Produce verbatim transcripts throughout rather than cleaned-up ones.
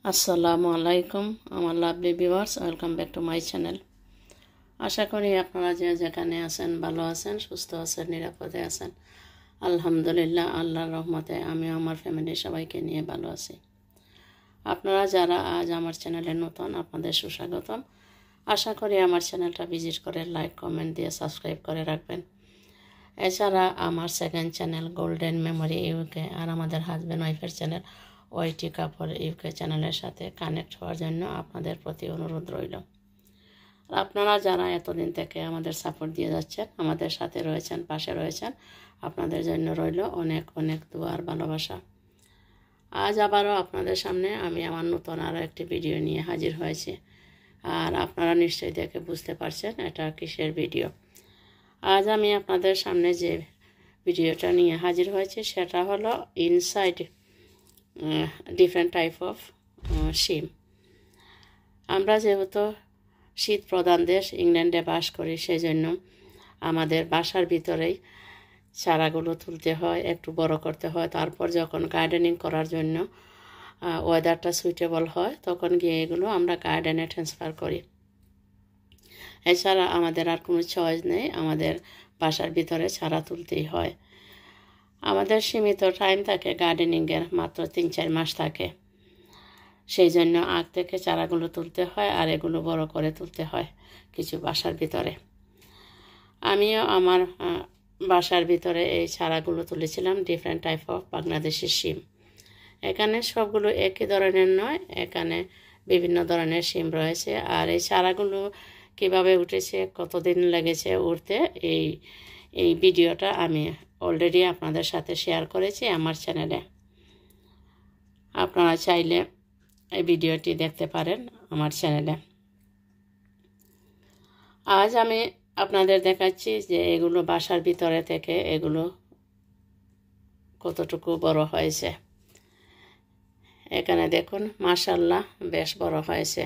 আসসালামু আলাইকুম আমার lovely viewers, welcome back to my channel. আশা করি আপনারা যে যেখানে আছেন ভালো আছেন, সুস্থ আছেন, নিরাপদে আছেন। আলহামদুলিল্লাহ, আল্লাহর রহমতে আমি আমার ফ্যামিলির সবাইকে নিয়ে ভালো আছি। আপনারা যারা আজ আমার চ্যানেলে নতুন, আপনাদের সুস্বাগতম। আশা করি আমার চ্যানেলটা ভিজিট করে লাইক কমেন্ট দিয়ে সাবস্ক্রাইব করে রাখবেন। এছাড়া আমার second channel golden memory UK আর আমাদের হাজব্যান্ড ওয়াইফের চ্যানেল ওয়াইটি কাপড় ইউকে চ্যানেলের সাথে কানেক্ট হওয়ার জন্য আপনাদের প্রতি অনুরোধ রইল। আপনারা যারা এতদিন থেকে আমাদের সাপোর্ট দিয়ে যাচ্ছেন, আমাদের সাথে রয়েছেন, পাশে রয়েছেন, আপনাদের জন্য রইল অনেক অনেক দোয়ার ভালোবাসা। আজ আবারও আপনাদের সামনে আমি আমার নতুন আরও একটি ভিডিও নিয়ে হাজির হয়েছি। আর আপনারা নিশ্চয়ই দেখে বুঝতে পারছেন এটা কিসের ভিডিও। আজ আমি আপনাদের সামনে যে ভিডিওটা নিয়ে হাজির হয়েছি সেটা হলো ইনসাইড ডিফারেন্ট টাইপ অফ শিম। আমরা যেহেতু শীত প্রধান দেশ ইংল্যান্ডে বাস করি, সেই জন্য আমাদের বাসার ভিতরেই চারাগুলো তুলতে হয়, একটু বড় করতে হয়। তারপর যখন গার্ডেনিং করার জন্য ওয়েদারটা সুইটেবল হয় তখন গিয়ে এগুলো আমরা গার্ডেনে ট্রান্সফার করি। এছাড়া আমাদের আর কোনো চয়েস নেই, আমাদের বাসার ভিতরে চারা তুলতেই হয়। আমাদের সীমিত টাইম থাকে গার্ডেনিংয়ের, মাত্র তিন চার মাস থাকে। সেই জন্য আগ থেকে চারাগুলো তুলতে হয় আর এগুলো বড় করে তুলতে হয় কিছু বাসার ভিতরে। আমিও আমার বাসার ভিতরে এই চারাগুলো তুলেছিলাম ডিফারেন্ট টাইপ অফ বাংলাদেশি শিম। এখানে সবগুলো একই ধরনের নয়, এখানে বিভিন্ন ধরনের শিম রয়েছে। আর এই চারাগুলো কিভাবে উঠেছে, কতদিন লেগেছে উঠতে, এই এই ভিডিওটা আমি অলরেডি আপনাদের সাথে শেয়ার করেছি আমার চ্যানেলে। আপনারা চাইলে এই ভিডিওটি দেখতে পারেন আমার চ্যানেলে। আজ আমি আপনাদের দেখাচ্ছি যে এগুলো বাসার ভিতরে থেকে এগুলো কতটুকু বড় হয়েছে। এখানে দেখুন, মাশাআল্লাহ বেশ বড় হয়েছে।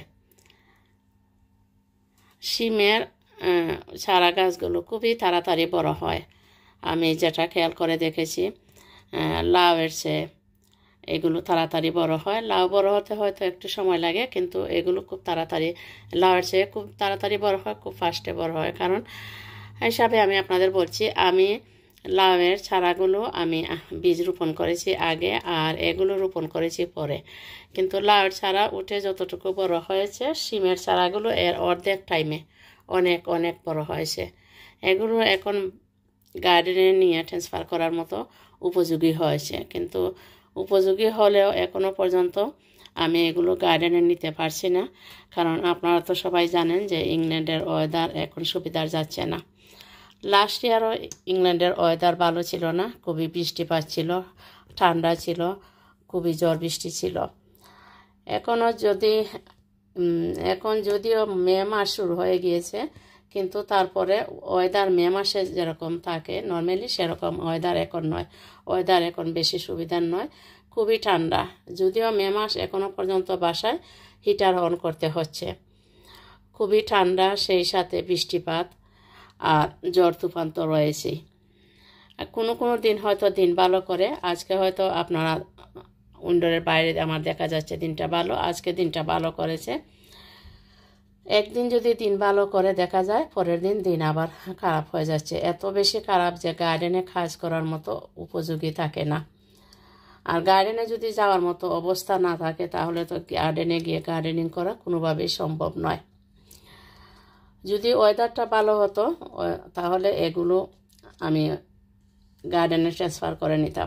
শিমের চারা গাছগুলো খুবই তাড়াতাড়ি বড় হয়। আমি যেটা খেয়াল করে দেখেছি, লাউয়ের চেয়ে এগুলো তাড়াতাড়ি বড় হয়। লাউ বড় হতে হয়তো একটু সময় লাগে, কিন্তু এগুলো খুব তাড়াতাড়ি, লাউয়ের চেয়ে খুব তাড়াতাড়ি বড় হয়, খুব ফাস্টে বড় হয়। কারণ হিসাবে আমি আপনাদের বলছি, আমি লাউয়ের চারাগুলো আমি বীজ রোপণ করেছি আগে আর এগুলো রোপণ করেছি পরে। কিন্তু লাউয়ের চারা উঠে যতটুকু বড় হয়েছে, শিমের চারাগুলো এর অর্ধেক টাইমে অনেক অনেক বড় হয়েছে। এগুলো এখন গার্ডেনে নিয়ে ট্রান্সফার করার মতো উপযোগী হয়েছে, কিন্তু উপযোগী হলেও এখনও পর্যন্ত আমি এগুলো গার্ডেনে নিতে পারছি না। কারণ আপনারা তো সবাই জানেন যে ইংল্যান্ডের ওয়েদার এখন সুবিধার যাচ্ছে না। লাস্ট ইয়ারও ইংল্যান্ডের ওয়েদার ভালো ছিল না, খুবই বৃষ্টিপাত ছিল, ঠান্ডা ছিল, খুবই ঝড় বৃষ্টি ছিল। এখনও যদি এখন যদিও মে মাস শুরু হয়ে গিয়েছে, কিন্তু তারপরে ওয়েদার মে মাসে যেরকম থাকে নর্মালি সেরকম ওয়েদার এখন নয়। ওয়েদার এখন বেশি সুবিধার নয়, খুবই ঠান্ডা। যদিও মে মাস এখনও পর্যন্ত বাসায় হিটার অন করতে হচ্ছে। খুবই ঠান্ডা, সেই সাথে বৃষ্টিপাত আর ঝড় তুফান তো রয়েছেই। কোনো কোনো দিন হয়তো দিন ভালো করে, আজকে হয়তো আপনারা উইন্ডোরের বাইরে আমার দেখা যাচ্ছে দিনটা ভালো, আজকে দিনটা ভালো করেছে। একদিন যদি দিন ভালো করে দেখা যায়, পরের দিন দিন আবার খারাপ হয়ে যাচ্ছে। এত বেশি খারাপ যে গার্ডেনে কাজ করার মতো উপযোগী থাকে না। আর গার্ডেনে যদি যাওয়ার মতো অবস্থা না থাকে তাহলে তো গার্ডেনে গিয়ে গার্ডেনিং করা কোনোভাবেই সম্ভব নয়। যদি ওয়েদারটা ভালো হতো তাহলে এগুলো আমি গার্ডেনে ট্রান্সফার করে নিতাম।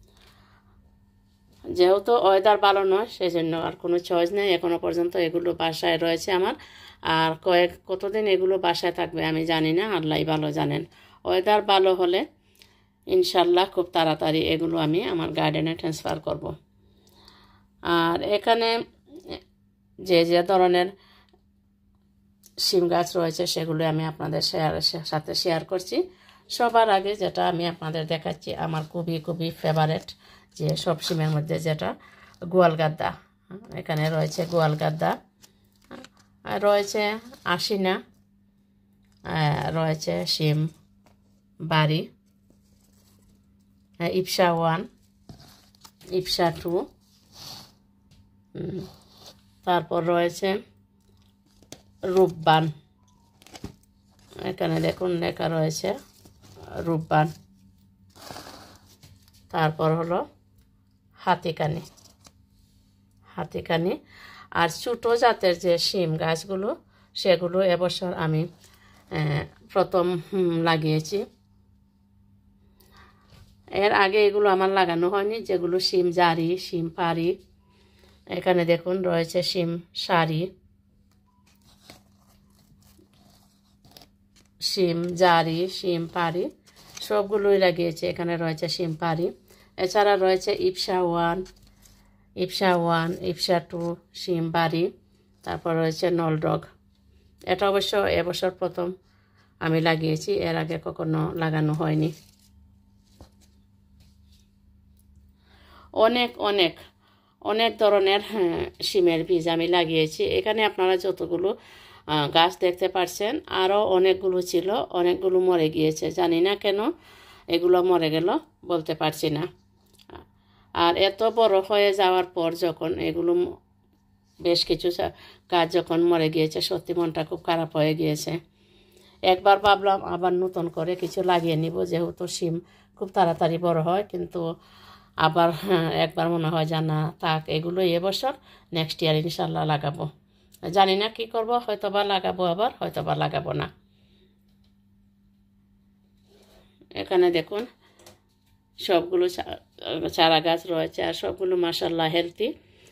যেহেতু ওয়েদার ভালো নয়, সেই জন্য আর কোনো চয়েস নেই। এখনও পর্যন্ত এগুলো বাসায় রয়েছে আমার। আর কয়েক কতদিন এগুলো বাসায় থাকবে আমি জানি না, আল্লাহই ভালো জানেন। ওয়েদার ভালো হলে ইনশাল্লাহ খুব তাড়াতাড়ি এগুলো আমি আমার গার্ডেনে ট্রান্সফার করব। আর এখানে যে যে ধরনের শিম গাছ রয়েছে সেগুলো আমি আপনাদের শেয়ারের সাথে শেয়ার করছি। সবার আগে যেটা আমি আপনাদের দেখাচ্ছি আমার খুবই খুবই ফেভারেট, যে সব শিমের মধ্যে যেটা গোয়ালগাদ্দা। এখানে রয়েছে গোয়ালগাদ্দা, রয়েছে আশিনা, রয়েছে শিম বাড়ি, ইপসা ওয়ান, ইপসা টু, তারপর রয়েছে রূপবান, এখানে দেখুন লেখা রয়েছে রূপবান। তারপর হলো হাতিকানি, হাতিকানি। আর ছোটো জাতের যে শিম গাছগুলো সেগুলো এবছর আমি প্রথম লাগিয়েছি। এর আগে এগুলো আমার লাগানো হয়নি, যেগুলো শিম জারি, শিম পারি। এখানে দেখুন রয়েছে শিম সারি, শিম জারি, শিম পারি সবগুলোই লাগিয়েছে। এখানে রয়েছে শিম পারি, এছাড়া রয়েছে ইপসা ওয়ান, ইপসা ওয়ান, ইপসা টু, শিম বাড়ি। তারপর রয়েছে নলডগ। এটা অবশ্য এবছর প্রথম আমি লাগিয়েছি, এর আগে কখনো লাগানো হয়নি। অনেক অনেক অনেক ধরনের শিমের বীজ আমি লাগিয়েছি। এখানে আপনারা যতগুলো গাছ দেখতে পাচ্ছেন আরও অনেকগুলো ছিল, অনেকগুলো মরে গিয়েছে, জানি না কেন এগুলো মরে গেল বলতে পারছি না। আর এত বড় হয়ে যাওয়ার পর যখন এগুলো বেশ কিছু গাছ যখন মরে গিয়েছে, সত্যি মনটা খুব খারাপ হয়ে গিয়েছে। একবার ভাবলাম আবার নতুন করে কিছু লাগিয়ে নিব, যেহেতু শিম খুব তাড়াতাড়ি বড় হয়, কিন্তু আবার একবার মনে হয় যে না থাক, এগুলো এবছর নেক্সট ইয়ার ইনশাল্লাহ লাগাবো। জানি না কি করব, হয়তো বা লাগাবো আবার, হয়তো বা লাগাবো না। এখানে দেখুন সবগুলো চারা গাছ রয়েছে, আর সবগুলো মাশাআল্লাহ হেলদি।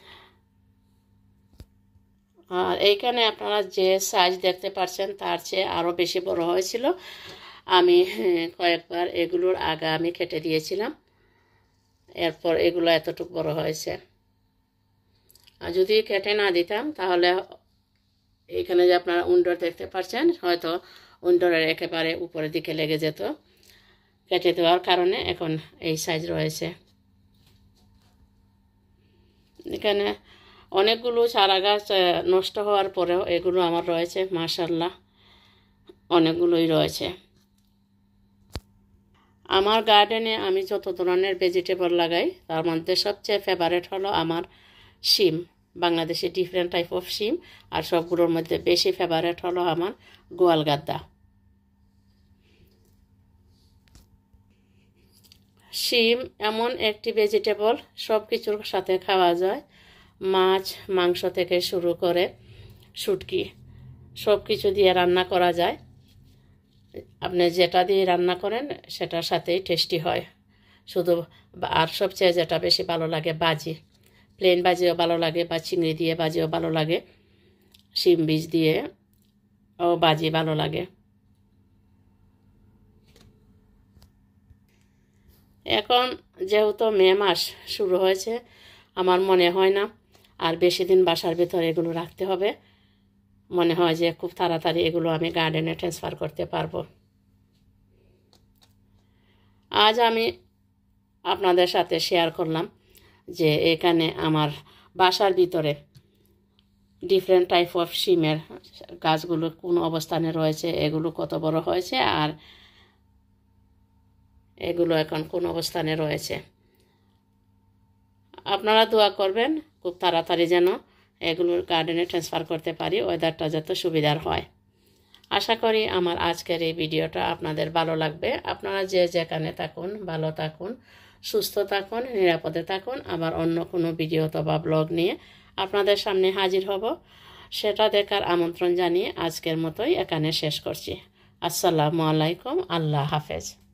আর এইখানে আপনারা যে সাইজ দেখতে পাচ্ছেন তার চেয়ে আরও বেশি বড় হয়েছিল। আমি কয়েকবার এগুলোর আগা আমি কেটে দিয়েছিলাম, এরপর এগুলো এতটুকু বড় হয়েছে। আর যদি কেটে না দিতাম তাহলে এখানে যে আপনারা উন্ডর দেখতে পাচ্ছেন, হয়তো উন্ডরের একেবারে উপরের দিকে লেগে যেত। কেটে দেওয়ার কারণে এখন এই সাইজ রয়েছে। এখানে অনেকগুলো চারা গাছ নষ্ট হওয়ার পরেও এগুলো আমার রয়েছে, মাশাআল্লাহ অনেকগুলোই রয়েছে। আমার গার্ডেনে আমি যত ধরনের ভেজিটেবল লাগাই তার মধ্যে সবচেয়ে ফেভারেট হলো আমার শিম, বাংলাদেশি ডিফারেন্ট টাইপ অফ শিম। আর সবগুলোর মধ্যে বেশি ফেভারেট হলো আমার গোয়ালগাদ্দা। শিম এমন একটি ভেজিটেবল, সব কিছুর সাথে খাওয়া যায়, মাছ মাংস থেকে শুরু করে শুটকি সব কিছু দিয়ে রান্না করা যায়। আপনি যেটা দিয়ে রান্না করেন সেটার সাথেই টেস্টি হয়। শুধু আর সবচেয়ে যেটা বেশি ভালো লাগে বাজি, প্লেন বাজিও ভালো লাগে, বা চিংড়ি দিয়ে বাজিও ভালো লাগে, শিম বীজ দিয়ে ও বাজি ভালো লাগে। এখন যেহেতু মে মাস শুরু হয়েছে, আমার মনে হয় না আর বেশি দিন বাসার ভিতরে এগুলো রাখতে হবে। মনে হয় যে খুব তাড়াতাড়ি এগুলো আমি গার্ডেনে ট্রান্সফার করতে পারবো। আজ আমি আপনাদের সাথে শেয়ার করলাম যে এখানে আমার বাসার ভিতরে ডিফারেন্ট টাইপ অফ শিমের গাছগুলো কোন অবস্থানে রয়েছে, এগুলো কত বড় হয়েছে, আর এগুলো এখন কোন অবস্থানে রয়েছে। আপনারা দোয়া করবেন খুব তাড়াতাড়ি যেন এগুলোর গার্ডেনে ট্রান্সফার করতে পারি, ওয়েদারটা যত সুবিধার হয়। আশা করি আমার আজকের এই ভিডিওটা আপনাদের ভালো লাগবে। আপনারা যে যেখানে থাকুন ভালো থাকুন, সুস্থ থাকুন, নিরাপদে থাকুন। আবার অন্য কোনো ভিডিও অথবা ব্লগ নিয়ে আপনাদের সামনে হাজির হব, সেটা দেখার আমন্ত্রণ জানিয়ে আজকের মতোই এখানে শেষ করছি। আসসালামু আলাইকুম, আল্লাহ হাফেজ।